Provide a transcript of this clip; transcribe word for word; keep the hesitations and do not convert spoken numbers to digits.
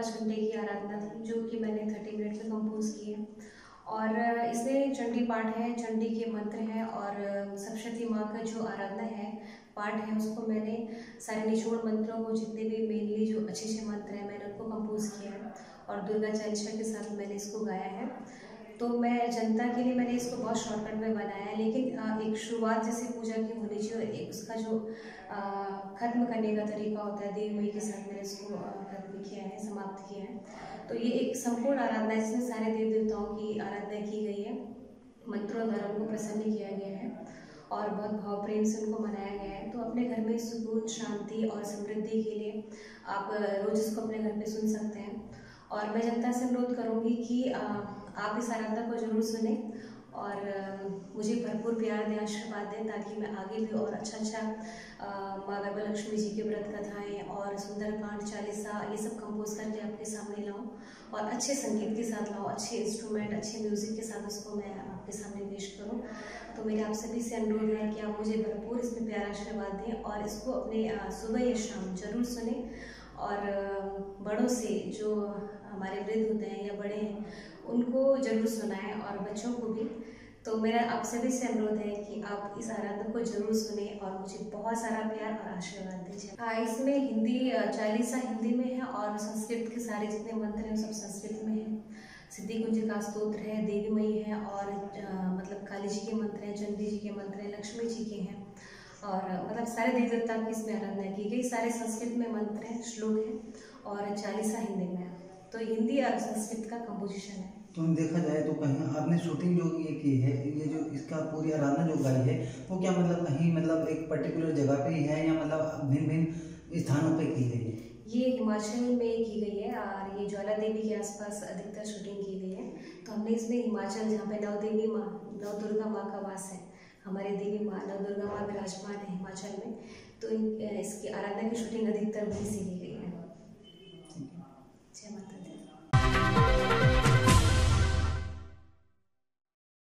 पाँच घंटे की आराधना थी, जो कि मैंने थर्टी मिनट में कंपोज की है। और इसमें चंडी पाठ है, चंडी के मंत्र हैं और सप्तशती माँ का जो आराधना है, पाठ है, उसको मैंने सारे निचोड़ मंत्रों को, जितने भी मेनली जो अच्छे अच्छे मंत्र हैं, मैंने उनको कंपोज किया है और दुर्गा चालीसा के साथ मैंने इसको गाया है। तो मैं जनता के लिए मैंने इसको बहुत शॉर्टकट में बनाया है, लेकिन एक शुरुआत जैसे पूजा की होनी चाहिए और एक उसका जो ख़त्म करने का तरीका होता है, देवी मई के साथ मैंने इसको खत्म किया है, समाप्त किया है। तो ये एक संपूर्ण आराधना है जिसमें सारे देवी देवताओं की आराधना की गई है, मंत्रों द्वारा उनको प्रसन्न किया गया है और बहुत भाव प्रेम से उनको मनाया गया है। तो अपने घर में सुकून, शांति और समृद्धि के लिए आप रोज़ इसको अपने घर में सुन सकते हैं। और मैं जनता से अनुरोध करूँगी कि आप इस आराधना को जरूर सुने और मुझे भरपूर प्यार दें, आशीर्वाद दें, ताकि मैं आगे भी और अच्छा अच्छा माँ वैभव लक्ष्मी जी के व्रत कथाएँ और सुंदरकांड, चालीसा, ये सब कंपोज करके आपके सामने लाऊं और अच्छे संगीत के साथ लाऊं, अच्छे इंस्ट्रूमेंट, अच्छे म्यूज़िक के साथ उसको मैं आपके सामने पेश करूं। तो मेरे आप सभी से अनुरोध है कि आप मुझे भरपूर इसमें प्यार आशीर्वाद दें और इसको अपने सुबह या शाम जरूर सुने। और बड़ों से, जो हमारे वृद्ध होते हैं या बड़े हैं, उनको जरूर सुनाएं और बच्चों को भी। तो मेरा आप सभी से अनुरोध है कि आप इस आराधना को जरूर सुने और मुझे बहुत सारा प्यार और आशीर्वाद दीजिए। हाँ, इसमें हिंदी चालीसा हिंदी में है और संस्कृत के सारे जितने मंत्र हैं सब संस्कृत में हैं। सिद्धि कुंज का स्तोत्र है, देवी मई है और आ, मतलब काली जी के मंत्र हैं, चंडी जी के मंत्र हैं, लक्ष्मी जी के हैं और मतलब सारे देवी देवता की इसमें आराधना की गई। सारे संस्कृत में मंत्र हैं, श्लोक हैं और चालीसा हिंदी में है। तो हिंदी और संस्कृत का कंपोजिशन है। तो देखा जाए तो कहीं आपने शूटिंग जो ये की है, ये जो इसका पूरी आराधना जो गाई है, वो क्या मतलब कहीं मतलब एक पर्टिकुलर जगह पे ही है या मतलब भिन्न भिन्न स्थानों पे की गई है? ये हिमाचल में की गई है और ये ज्वाला देवी के आसपास अधिकतर शूटिंग की गई है। तो हमने इसमें हिमाचल, जहाँ पे नव देवी माँ, नव दुर्गा माँ का वास है, हमारे देवी माँ नव दुर्गा माँ विराजमान है हिमाचल में, तो इसकी आराधना की शूटिंग अधिकतर वहीं से की गई।